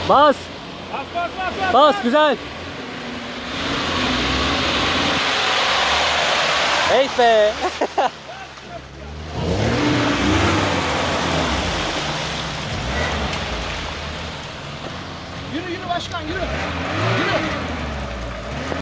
Bas. Bas. Bas güzel. Hey be. Yürü başkan yürü. Yürü.